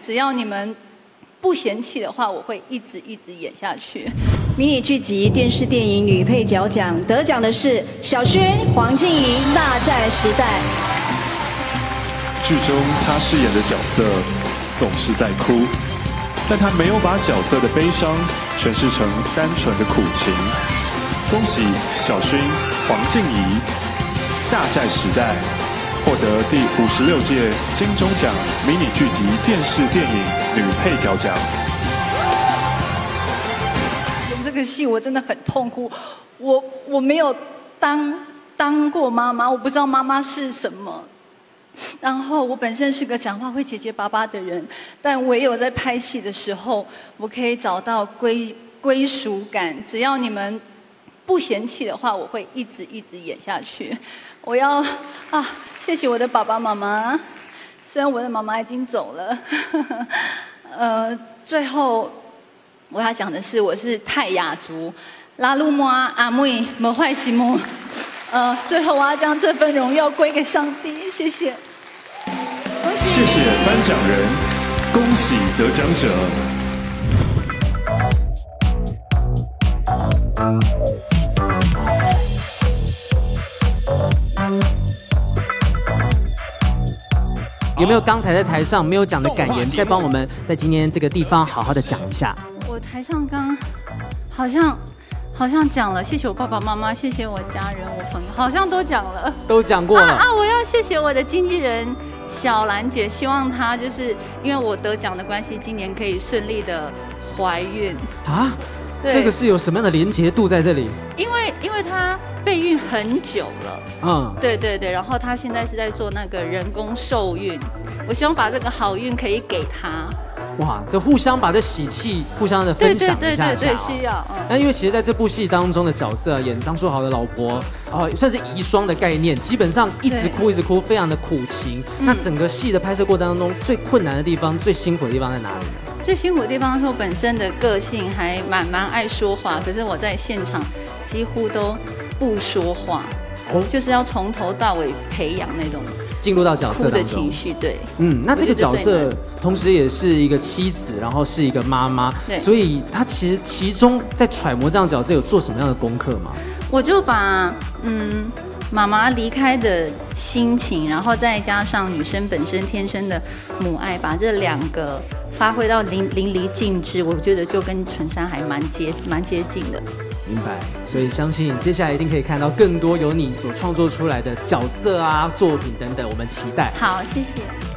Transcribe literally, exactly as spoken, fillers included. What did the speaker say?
只要你们不嫌弃的话，我会一直一直演下去。 迷你剧集、电视电影女配角奖得奖的是小薰、黄静怡，《大战时代》。 剧中她饰演的角色总是在哭，但她没有把角色的悲伤诠释成单纯的苦情。恭喜小薰、黄静怡，《大战时代》获得第五十六届金钟奖迷你剧集、电视电影女配角奖。 演这个戏我真的很痛苦，我我没有当当过妈妈，我不知道妈妈是什么。然后我本身是个讲话会结结巴巴的人，但唯有在拍戏的时候，我可以找到归归属感。只要你们不嫌弃的话，我会一直一直演下去。我要啊，谢谢我的爸爸妈妈，虽然我的妈妈已经走了。呃，最后我要讲的是，我是泰雅族，拉鲁摩阿妹没坏西木。呃，最后我要将这份荣耀归给上帝，谢谢。 谢谢颁奖人，恭喜得奖者。 有没有刚才在台上没有讲的感言，再帮我们在今天这个地方好好的讲一下？ 我台上刚好像好像讲了，谢谢我爸爸妈妈，谢谢我家人、我朋友，好像都讲了， 都讲过了啊, 啊！我要谢谢我的经纪人小兰姐，希望她就是因为我得奖的关系，今年可以顺利的怀孕啊。这个是有什么样的连结度在这里？ 因为因为她备孕很久了，嗯，对对对，然后她现在是在做那个人工受孕，我希望把这个好运可以给她。 哇，这互相把这喜气互相的分享一下， 对对对对对，需要。 那、嗯、因为其实在这部戏当中的角色演张书豪的老婆，哦，算是遗孀的概念，基本上一直哭一直哭，非常的苦情。那整个戏的拍摄过程当中，最困难的地方、最辛苦的地方在哪里呢？ 最辛苦的地方是我本身的个性还蛮蛮爱说话，可是我在现场几乎都不说话，哦，就是要从头到尾培养那种。 进入到角色当中， 哭的情绪，对， 嗯，那这个角色同时也是一个妻子，然后是一个妈妈，所以她其实其中在揣摩这样的角色有做什么样的功课吗？ 我就把嗯妈妈离开的心情，然后再加上女生本身天生的母爱，把这两个发挥到淋淋漓尽致，我觉得就跟纯珊还蛮接蛮接近的。 明白，所以相信接下来一定可以看到更多由你所创作出来的角色啊、作品等等，我们期待。 好，谢谢。